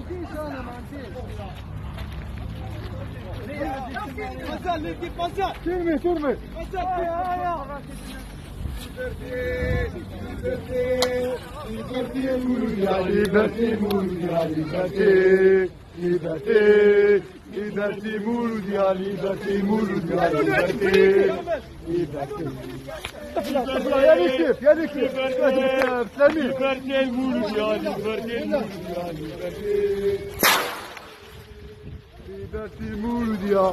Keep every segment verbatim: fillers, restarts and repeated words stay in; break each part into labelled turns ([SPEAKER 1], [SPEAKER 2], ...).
[SPEAKER 1] Sürme sürme. Liberté, Mouloudia, liberté, Mouloudia, liberté, liberté, liberté, Mouloudia, liberté, Mouloudia, liberté, liberté. طفلة يا ليكيف يا ليكيف سلامي.
[SPEAKER 2] Liberté, Mouloudia, liberté, Mouloudia, liberté.
[SPEAKER 1] Liberté, Mouloudia.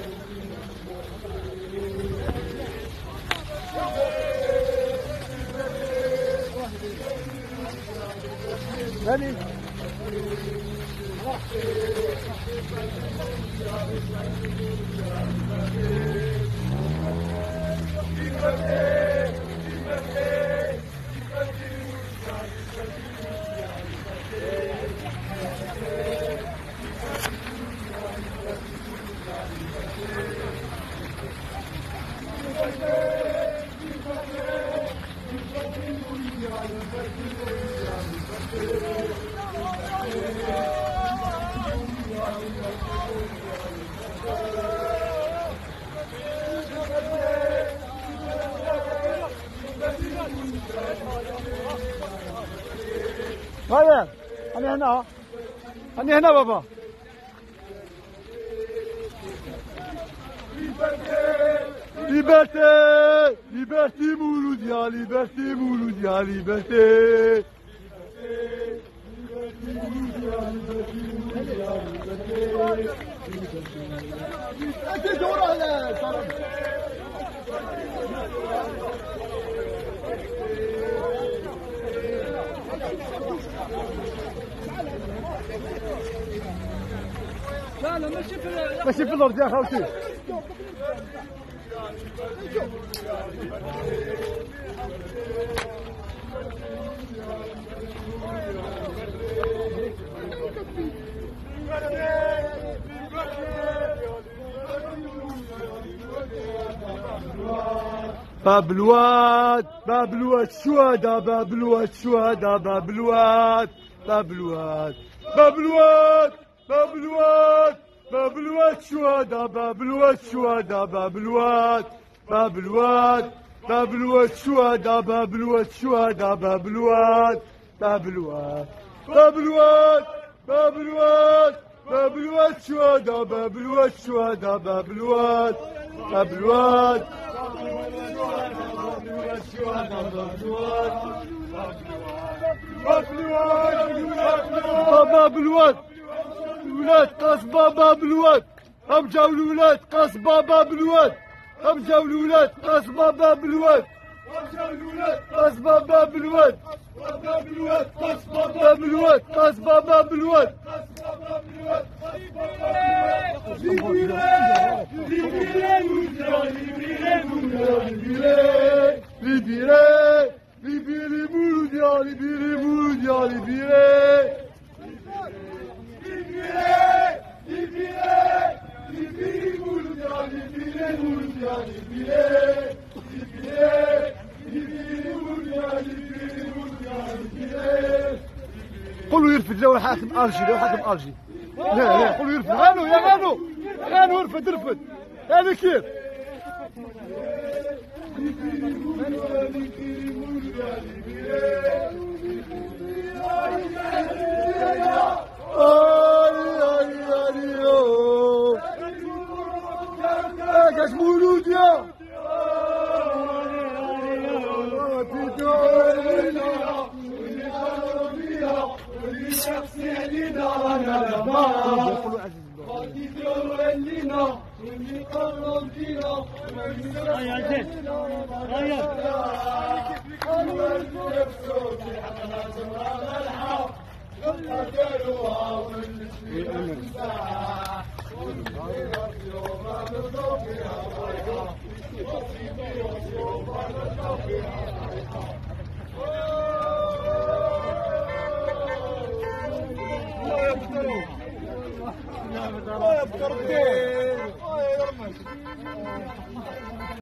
[SPEAKER 1] Allez. هيا أنا هنا أنا هنا بابا. Liberté, liberté Mouloudia, liberté Mouloudia, liberté. لا لا ماشي في ماشي في الارض يا خالتي. باب الواد باب الواد شهداء باب الواد شهداء باب الواد باب الواد باب الواد باب الواد باب الواد شهداء باب الواد شهداء باب الواد باب الواد باب الواد شهداء باب الواد شهداء باب الواد باب الواد باب الواد باب الواد باب الواد شهداء باب الواد شهداء باب الواد باب الواد باب الواد الولاد قصبة باب الواد هم جاو الولاد قصبة باب الواد هم جاو الولاد قصبة باب الواد هم جاو الولاد قصبة باب الواد باب الواد قصبة باب الواد قصبة باب الواد libéré, libéré Mouloudia, libéré Mouloudia, libéré. Libéré, libéré, libéré Mouloudia, libéré Mouloudia, libéré. Libéré, libéré Mouloudia, libéré Mouloudia, libéré. قولوا يرفد لو حاكم ألجي لو حاكم ألجي. لا لا قولوا يرفد غانو يا غانو غانو ارفد ارفد هذا كيف؟ كاش مولوديا